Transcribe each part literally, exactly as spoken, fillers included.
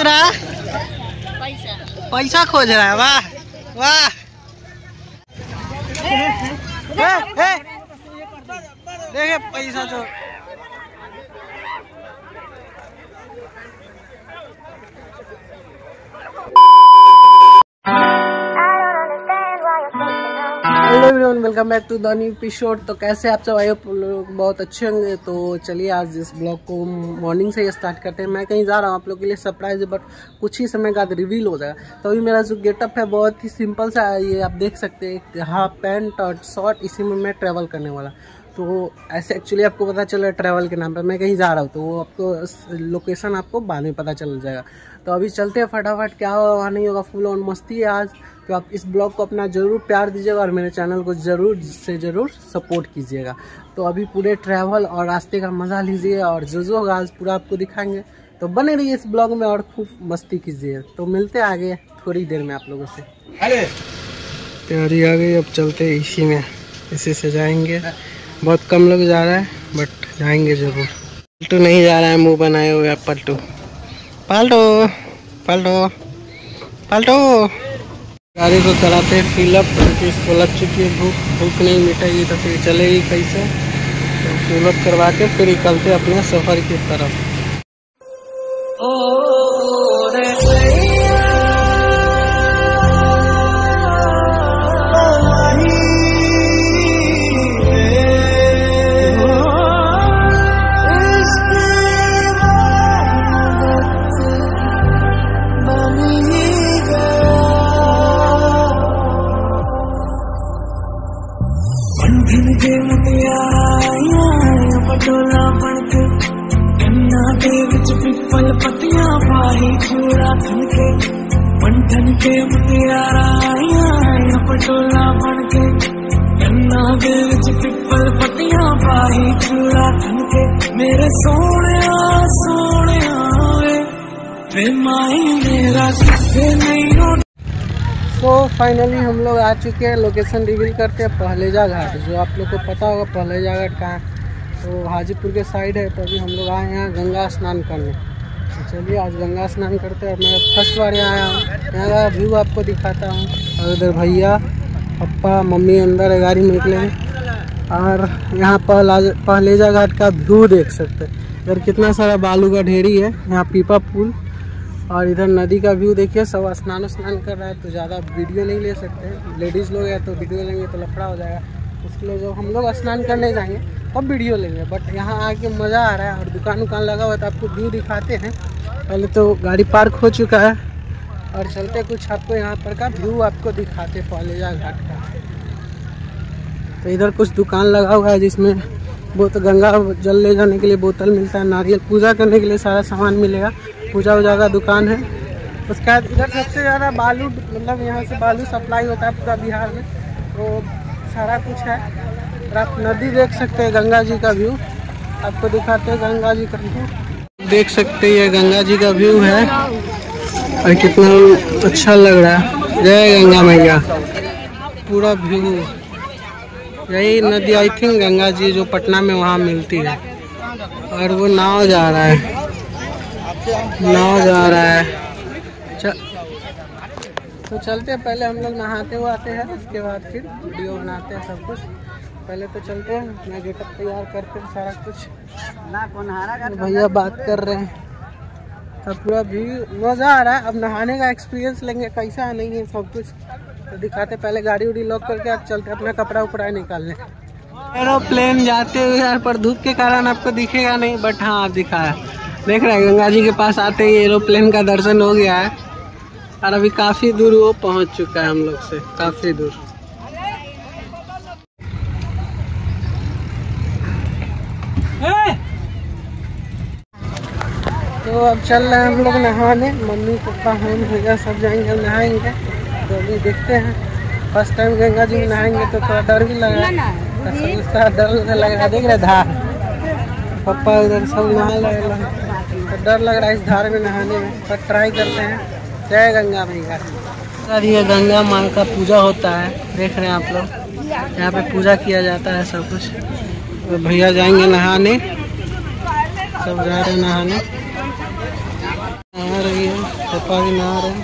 रहा है? पैसा पैसा खोज रहा है। वाह वाह। देखे पैसा तो hello everyone, welcome back to the new episode. तो कैसे आप सब आए लोग? बहुत अच्छे होंगे। तो चलिए आज इस ब्लॉग को मॉर्निंग से ही स्टार्ट करते हैं। मैं कहीं जा रहा हूँ, आप लोग के लिए सरप्राइज है, बट कुछ ही समय बाद रिवील हो जाएगा। तो अभी मेरा जो गेटअप है बहुत ही सिंपल सा है। ये आप देख सकते हैं, हाफ पैंट और शॉर्ट, इसी में मैं ट्रैवल करने वाला। तो ऐसे एक्चुअली आपको पता चला ट्रैवल के नाम पर मैं कहीं जा रहा हूँ, तो वो आपको लोकेशन आपको बाद में पता चल जाएगा। तो अभी चलते हैं फटाफट, क्या होगा नहीं होगा, फुल ऑन मस्ती है आज। तो आप इस ब्लॉग को अपना ज़रूर प्यार दीजिएगा और मेरे चैनल को ज़रूर से ज़रूर सपोर्ट कीजिएगा। तो अभी पूरे ट्रैवल और रास्ते का मज़ा लीजिए और जो जो होगा आज पूरा आपको दिखाएंगे। तो बने रहिए इस ब्लॉग में और खूब मस्ती कीजिए। तो मिलते हैं आगे थोड़ी देर में आप लोगों से। तैयारी आ गई, अब चलते इसी में, इसी से जाएंगे। बहुत कम लोग जा रहा है बट जाएंगे ज़रूर। पलटू नहीं जा रहा है, मुँह बनाए हुए आप। पलटू पलटू पलटू पलटू गाड़ी को कराते फिलअप, क्योंकि इसको लग चुकी है भूख। भूख नहीं मिटेगी तो फिर चलेगी कैसे। तो फिलअप करवा के फिर निकलते अपने सफ़र की तरफ। पटोला बनके गन्ना के विच पिपल पत्तियां पाही चूड़ा खनके पंठन के मुटियारा आया। पटोला बनके गन्ना के विच पिपल पत्तियां पाही चूड़ा खनके मेरे सोने सोने वे माही मेरा किसे नहीं हो। तो फाइनली हम लोग आ चुके हैं। लोकेशन रिवील करते हैं, पहलेजा घाट। जो आप लोग को पता होगा पहलेजा घाट कहाँ है, तो हाजीपुर के साइड है। तो अभी हम लोग आए हैं गंगा स्नान करने। तो चलिए आज गंगा स्नान करते हैं। मैं फर्स्ट बार यहाँ आया हूँ, यहाँ का व्यू आपको दिखाता हूँ। और उधर भैया पप्पा मम्मी अंदर गाड़ी में निकले हैं। और यहाँ पहला पहलेजा घाट का व्यू देख सकते हैं। इधर कितना सारा बालू का ढेरी है, यहाँ पीपा पुल। और इधर नदी का व्यू देखिए, सब स्नान स्नान कर रहा है। तो ज़्यादा वीडियो नहीं ले सकते, लेडीज़ लोग हैं तो वीडियो लेंगे तो लफड़ा हो जाएगा। इसलिए जो हम लोग स्नान करने जाएंगे तब वीडियो लेंगे। बट यहाँ आके मज़ा आ रहा है और दुकान उकान लगा हुआ है, तो आपको व्यू दिखाते हैं। पहले तो गाड़ी पार्क हो चुका है और चलते कुछ आपको यहाँ पर का व्यू आपको दिखाते पहलेजा घाट का। तो इधर कुछ दुकान लगा हुआ है जिसमें वो तो गंगा जल ले जाने के लिए बोतल मिलता है, नारियल पूजा करने के लिए सारा सामान मिलेगा। पूजा वूजा का दुकान है। उसके बाद इधर सबसे ज़्यादा बालू, मतलब यहाँ से बालू सप्लाई होता है पूरा बिहार में। तो सारा कुछ है। और आप नदी देख सकते हैं, गंगा जी का व्यू आपको दिखाते हैं। गंगा जी का व्यू देख सकते हैं, गंगा जी का व्यू है और कितना अच्छा लग रहा है। जय गंगा मैया। पूरा व्यू, यही नदी आई थिंक गंगा जी जो पटना में वहाँ मिलती है। और वो नाव जा रहा है, नाव जा रहा है। चल तो चलते हैं। पहले हम लोग नहाते हुए आते हैं, उसके बाद फिर वीडियो बनाते हैं सब कुछ। पहले तो चलते हैं, मैं गेटअप तैयार करते हैं सारा कुछ। तो भैया बात कर रहे हैं, तो पूरा व्यू मज़ा आ रहा है। अब नहाने का एक्सपीरियंस लेंगे कैसा नहीं है सब कुछ तो दिखाते। पहले गाड़ी उड़ी लॉक करके आज चलते अपना कपड़ा उपड़ा निकालने। एरोप्लेन जाते हुए यहाँ पर धूप के कारण आपको दिखेगा नहीं, बट हाँ आप दिखाया। देख रहे हैं गंगा जी के पास आते ही एरोप्लेन का दर्शन हो गया है। और अभी काफ़ी दूर वो पहुंच चुका है हम लोग से, काफ़ी दूर। तो अब चल रहे हैं हम लोग नहाने। मम्मी पापा हम भैया सब जाएंगे नहाएंगे। तो अभी देखते हैं, फर्स्ट टाइम गंगा जी में नहाएंगे तो थोड़ा डर भी लगा, उसका डर लगा। देख रहे धार, पापा उधर सब नहा रहे, तो डर लग रहा है इस धार में नहाने में, पर ट्राई करते हैं। जय गंगा मैया। सर ये गंगा माँ का पूजा होता है, देख रहे हैं आप लोग, यहाँ पे पूजा किया जाता है सब कुछ। तो भैया जाएंगे नहाने, सब जा रहे हैं नहाने। आ रही है पापा भी नहा रहे हैं।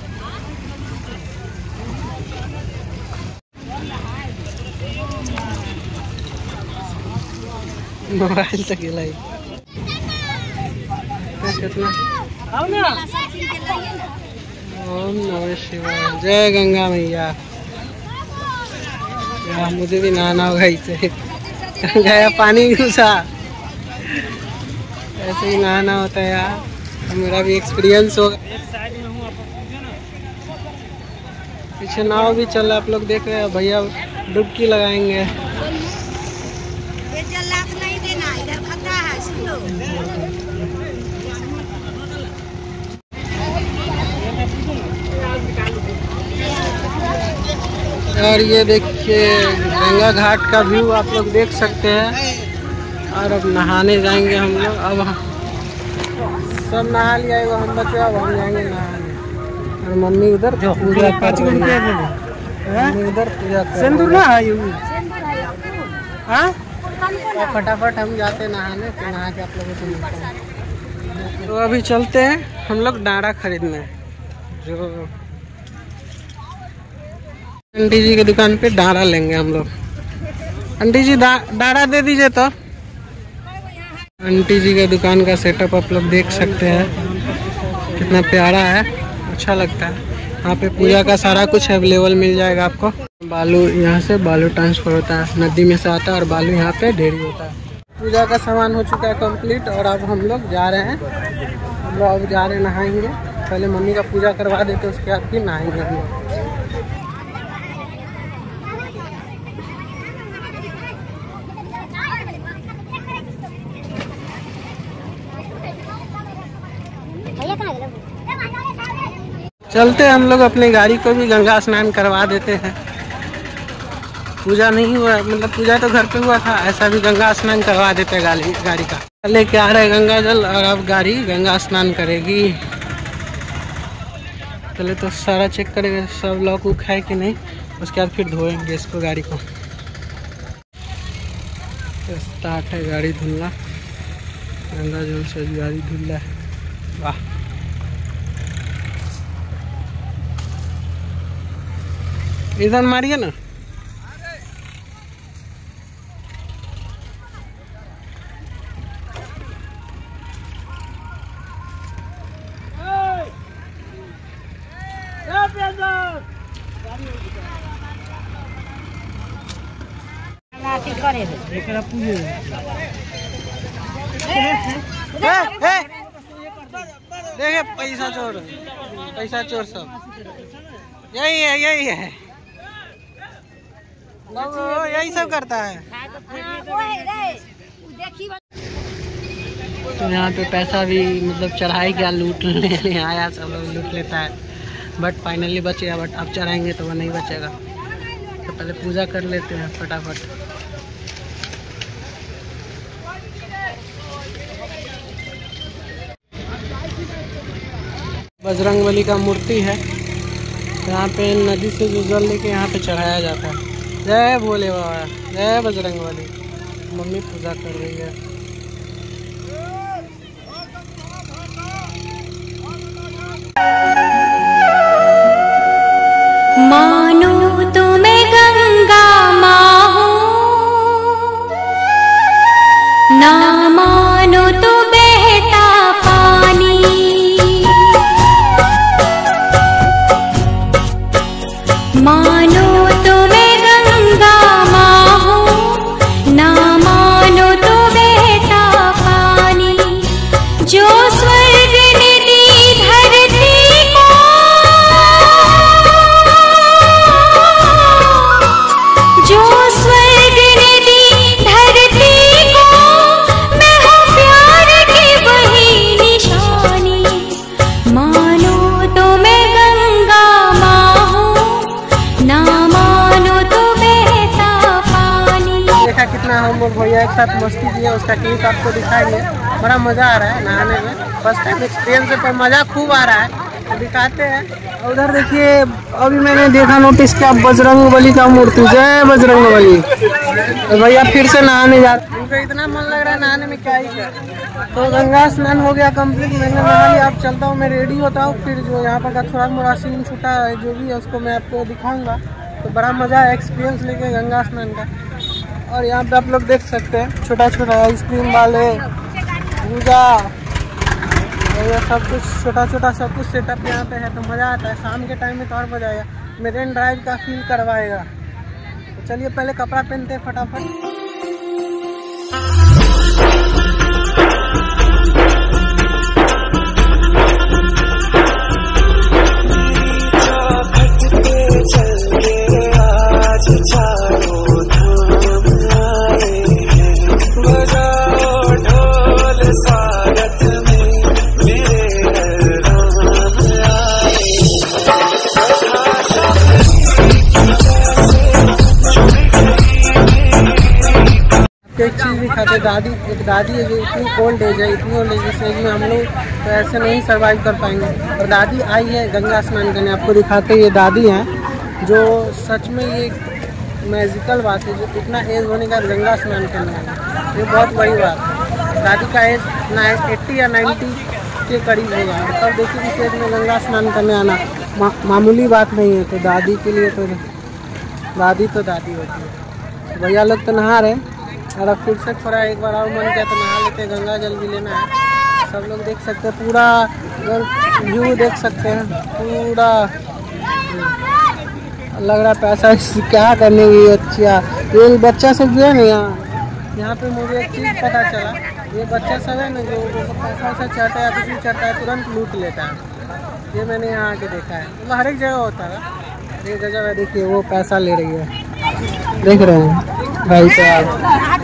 मोबाइल तक हिलाई कितना। ओम नमः शिवाय, जय गंगा मैया। यार मुझे भी नहाना होगा इसे। गया पानी घुसा, ऐसे ही नहाना होता है यार, तो मेरा भी एक्सपीरियंस होगा। पीछे नाव भी चल रहा, आप लोग देख रहे हैं। भैया डुबकी लगाएंगे। और ये देखिए गंगा घाट का व्यू आप लोग देख सकते हैं। और अब नहाने जाएंगे हम लोग। अब हम सब नहा लिया है, हम बचे, अब हम जाएंगे नहाने। और मम्मी उधर पूजा कर रही है। मम्मी उधर पूजा कर रही है। तो फटाफट हम जाते नहाने, तो नहा के आप लोगों से मिलते हैं। तो अभी चलते हैं हम लोग डाड़ा खरीदने। जो आंटी जी की दुकान पे डाड़ा लेंगे हम लोग। आंटी जी डाड़ा दे दीजिए। तो आंटी जी के दुकान का सेटअप आप लोग देख सकते हैं, कितना प्यारा है, अच्छा लगता है। यहाँ पे पूजा का सारा कुछ अवेलेबल मिल जाएगा आपको। बालू यहाँ से बालू ट्रांसफर होता है, नदी में से आता है, और बालू यहाँ पे ढेरी होता है। पूजा का सामान हो चुका है कंप्लीट, और अब हम लोग जा रहे हैं। हम लोग अब जा रहे हैं नहाएंगे। पहले मम्मी का पूजा करवा देते, उसके बाद फिर नहाएंगे हम लोग। चलते हैं हम लोग अपनी गाड़ी को भी गंगा स्नान करवा देते हैं। पूजा नहीं हुआ, मतलब पूजा तो घर पे हुआ था, ऐसा भी गंगा स्नान करवा देते हैं गाड़ी गाड़ी का। लेके आ रहे गंगा जल, और अब गाड़ी गंगा स्नान करेगी। पहले तो सारा चेक करेंगे सब लॉक उक है कि नहीं, उसके बाद फिर धोएंगे इसको, गाड़ी को। स्टार्ट है गाड़ी धुलना, गंगा जल से गाड़ी धुल रहा है। वाह, इधर मारिए ना। देखे पैसा चोर, पैसा चोर सब यही है, यही है, यही सब करता है। तो यहाँ पे पैसा भी मतलब चढ़ाई क्या लूट लेने आया, सब लोग लूट लेता है। बट फाइनली बच गया। बट अब चढ़ाएंगे तो वो नहीं बचेगा। तो पहले पूजा कर लेते हैं फटाफट। बजरंगबली का मूर्ति है, यहाँ पे नदी से जो जल लेके यहाँ पे चढ़ाया जाता है। जय भोले बाबा, जय बजरंगबली। मम्मी पूजा कर रही है। मानो तो मैं गंगा माँ हूँ, ना मानो तो बहता पानी। मानो तो मैं गंगा माँ हूँ, ना मानो तो बहता पानी। जो स्वर्ग ने दी धरती को, जो स्वर्ग ने दी धरती को, मैं हूँ प्यार की वही निशानी। मानो तो मैं गंगा माँ हूँ, ना मानो तो बहता पानी। देखा कितना हम लोग भैया एक साथ मस्ती किया, उसका क्लिप आपको दिखाएंगे। बड़ा मजा आ रहा है नहाने में, फर्स्ट टाइम एक्सपीरियंस है, पर मजा खूब आ रहा है। तो दिखाते हैं। उधर देखिए, अभी मैंने देखा नोटिस किया बजरंगबली का मूर्ति। जय बजरंगबली। तो भैया फिर से नहाने जाते, उनको इतना मन लग रहा है नहाने में, क्या ही कर। तो गंगा स्नान हो गया कंप्लीट, मैंने नहा लिया। अब चलता हूँ मैं, रेडी होता हूँ, फिर जो यहाँ पर का थोड़ा मोड़ा सीन छूटा है जो भी है उसको मैं आपको दिखाऊंगा। तो बड़ा मज़ा है एक्सपीरियंस लेके गंगा स्नान का। और यहाँ पे आप लोग देख सकते हैं छोटा छोटा आइसक्रीम वाले, भूजा, और ये सब कुछ छोटा छोटा सब कुछ सेटअप यहाँ पे है। तो मज़ा आता है, शाम के टाइम में तो और मज़ा आएगा, मेरेन ड्राइव का फील करवाएगा। तो चलिए पहले कपड़ा पहनते हैं फटाफट। एक चीज़ दिखाते, दादी एक दादी है जो इतनी ओल्ड एज है, इतनी ओल्ड एज इस एज में हम लोग तो ऐसे नहीं सरवाइव कर पाएंगे। और दादी आई है गंगा स्नान करने, आपको दिखाते ये दादी हैं जो सच में ये मैजिकल बात है, जो इतना एज होने का गंगा स्नान करने आए, ये बहुत बड़ी बात है। दादी का एज ना एट्टी या नाइन्टी के करीब होगा, तब देखिए इस एज में गंगा स्नान करने आना मा, मामूली बात नहीं है। तो दादी के लिए तो दादी तो दादी होती है। भैया लोग तो नहा रहे, और अब फिर से थोड़ा एक बार और मन किया तो नहा लेते, गंगा जल भी लेना है। सब लोग देख सकते हैं, पूरा व्यू देख सकते हैं, पूरा लग रहा है पैसा क्या करने की। अच्छा ये बच्चा सब जो है ना यहाँ यहाँ पे मुझे एक चीज़ पता चला, ये बच्चा सब है ना जो पैसा वैसा चढ़ता है, कुछ भी चढ़ता है तुरंत लूट लेता है। ये मैंने यहाँ आके देखा है, मतलब हर एक जगह होता है। ये गजब है, देखिए वो पैसा ले रही है, देख रहे हैं भाई साहब।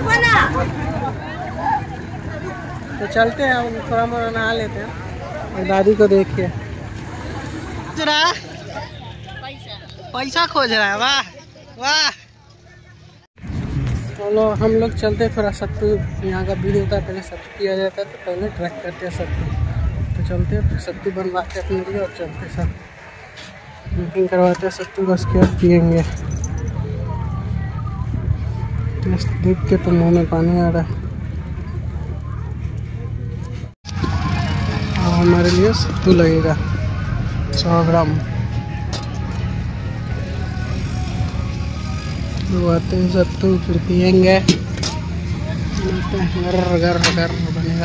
तो चलते हैं, हम थोड़ा मोड़ा नहा लेते हैं। और दादी को देखिए पैसा खोज रहा है, वाह वाह। चलो हम लोग चलते, थोड़ा सत्तू यहाँ का बीज होता है, पहले सत्तू किया जाता है, तो पहले ट्रैक करते हैं सत्तू। तो चलते हैं, सत्तू बनवाते हैं अपने लिए और चलते सब बुकिंग करवाते हैं सत्तू का, उसके बाद पियेंगे। टेस्ट देख के तो मुँह में पानी आ रहा है। और हमारे लिए सत्तू लगेगा सौ ग्राम। आते हैं सत्तू, फिर पियेंगे, गर गर गर बनेगा।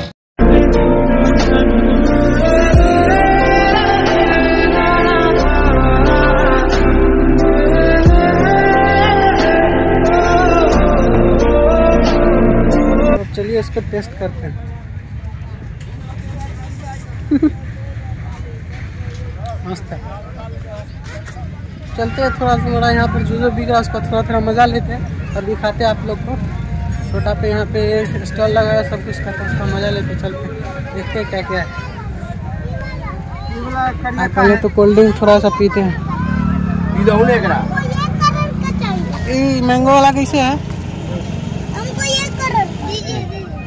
अब चलिए इसको टेस्ट करते हैं। मस्त है, चलते हैं थोड़ा सा थोड़ा यहाँ पर जो जो बिक रहा है उसका थोड़ा थोड़ा मज़ा लेते हैं और दिखाते हैं आप लोग को। छोटा पे यहाँ पे स्टॉल लगा है सब कुछ का, तो उसका मज़ा लेते चलते देखते हैं क्या क्या है। पहले तो कोल्ड ड्रिंक थोड़ा सा पीते हैं। ये मैंगो वाला कैसे है? हमको ये करो, दीजिए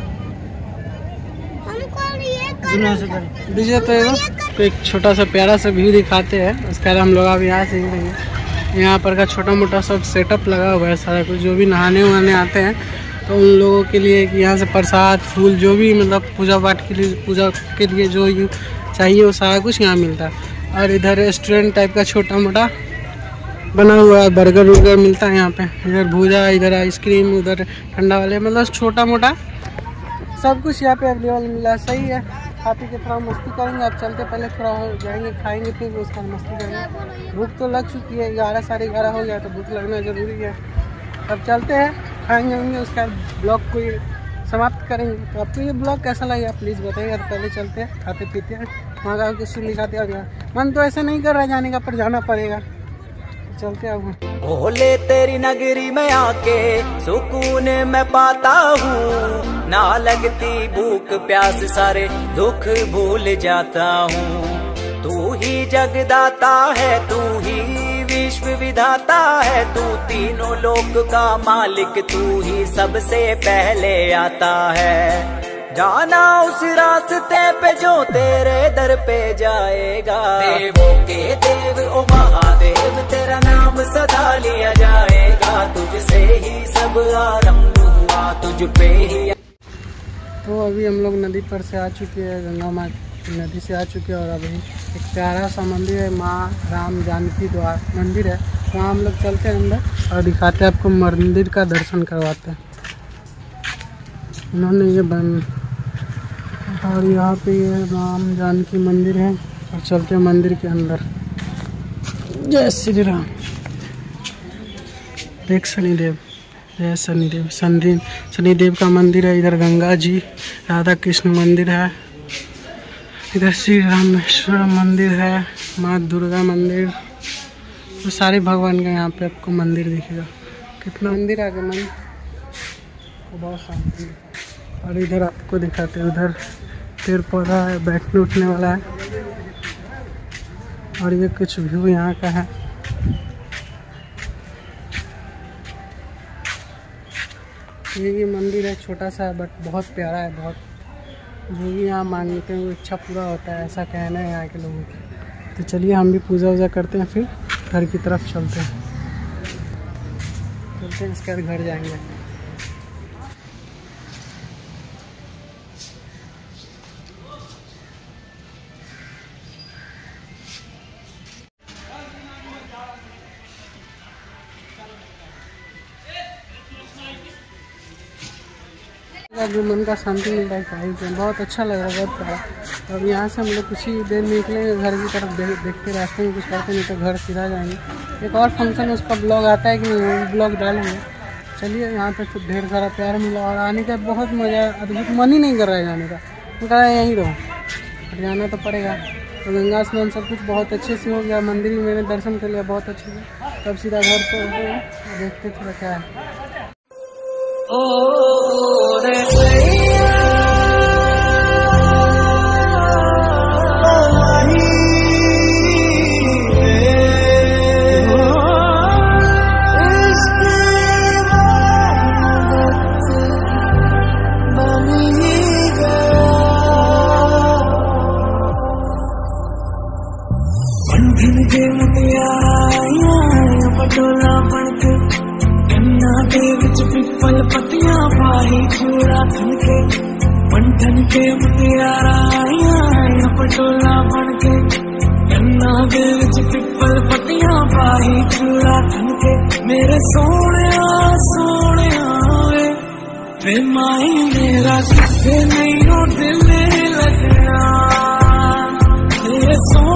हमको ये दीजिए तो एक छोटा सा प्यारा सा व्यू दिखाते हैं, उसके बाद हम लोग अब यहाँ से ही यहाँ पर का छोटा मोटा सब सेटअप लगा हुआ है सारा कुछ। जो भी नहाने वहाने आते हैं तो उन लोगों के लिए कि यहाँ से प्रसाद फूल जो भी मतलब पूजा पाठ के लिए पूजा के लिए जो चाहिए वो सारा कुछ यहाँ मिलता है। और इधर रेस्टोरेंट टाइप का छोटा मोटा बना हुआ है, बर्गर वर्गर मिलता है यहाँ पे। इधर भूजा, इधर आइसक्रीम, उधर ठंडा वाले, मतलब छोटा मोटा सब कुछ यहाँ पे अवेलेबल मिला। सही है, खा पी के थोड़ा मस्ती करेंगे। अब चलते पहले थोड़ा हो जाएंगे, खाएंगे, फिर उसका मस्ती करेंगे। भूख तो लग चुकी है, ग्यारह साढ़े ग्यारह हो गया तो भूख लगना ज़रूरी है। अब चलते हैं, खाएंगे होंगे, उसका ब्लॉग को समाप्त करेंगे। तो आपको ये ब्लॉग कैसा लगेगा प्लीज़ बताइएगा। तो पहले चलते हैं, खाते पीते हैं, वहाँ का कुछ दिखाते हैं। मन तो ऐसा नहीं कर रहा जाने का, पर जाना पड़ेगा, चलते हैं। भोले तेरी नगरी में आके सुकून मैं पाता हूँ, ना लगती भूख प्यास सारे दुख भूल जाता हूँ। तू ही जगदाता है, तू ही विश्व विधाता है, तू तीनों लोक का मालिक, तू ही सबसे पहले आता है। जाना उस रास्ते पे जो तेरे दर पे जाएगा, देवों के देव ओ महादेव तेरा नाम सदा लिया जाएगा। तुझसे ही सब आरंभ हुआ, तुझ पे ही तो अभी हम लोग नदी पर से आ चुके हैं, गंगा माँ नदी से आ चुके हैं और अभी एक प्यारा सा मंदिर है, माँ राम जानकी द्वार मंदिर है, वहाँ हम लोग चलते हैं अंदर और दिखाते हैं आपको, मंदिर का दर्शन करवाते हैं। इन्होंने ये बन और यहाँ पे ये राम जानकी मंदिर है और चलते हैं मंदिर के अंदर। जय श्री राम। देख शनिदेव, जय शनिदेव। शनि शनिदेव का मंदिर है, इधर गंगा जी राधा कृष्ण मंदिर है, इधर श्री रामेश्वर मंदिर है, माँ दुर्गा मंदिर, तो सारे भगवान का यहाँ पे आपको मंदिर दिखेगा। कितना मंदिर आ गया, मंदिर तो बहुत शांति है। और इधर आपको दिखाते हैं, उधर पेड़ पौधा है, बैठने उठने वाला है। और ये कुछ व्यू यहाँ का है। ये भी मंदिर है, छोटा सा है बट बहुत प्यारा है। बहुत जो भी यहाँ मांगते हैं वो इच्छा पूरा होता है, ऐसा कहना है यहाँ के लोगों का। तो चलिए हम भी पूजा वूजा करते हैं, फिर घर की तरफ चलते हैं चलते हैं इसके बाद घर जाएंगे। जो मन का शांति मिलता है कहीं पे, बहुत अच्छा लग रहा है, बहुत प्यारा। अब यहाँ से हम लोग कुछ ही देर निकलेंगे घर की तरफ, दे, देखते रास्ते में कुछ करते नहीं तो घर सीधा जाएंगे। एक और फंक्शन उसका ब्लॉग आता है कि नहीं, वो ब्लॉग डालेंगे। चलिए यहाँ पे तो ढेर सारा प्यार मिला और आने का बहुत मज़ा, अद्भुत, मन ही नहीं कर रहा है जाने का, मैं कह रहा है यहीं रहो, और जाना तो पड़ेगा। तो गंगा स्नान सब कुछ बहुत अच्छे से हो गया, मंदिर भी मैंने दर्शन कर लिया बहुत अच्छे से। तब सीधा घर पर देखते थोड़ा क्या है। पटोला बनके गन्ना के विच पिपल पत्तियां पाही चूड़ा खनके पंठन के मुटियारा आया पटोला बनके गन्ना के विच पिपल पत्तियां पाही चूड़ा खनके। मेरे सोने सोने वे वे माई मेरा किसे नहीं हो दिल लगना, मेरे सोने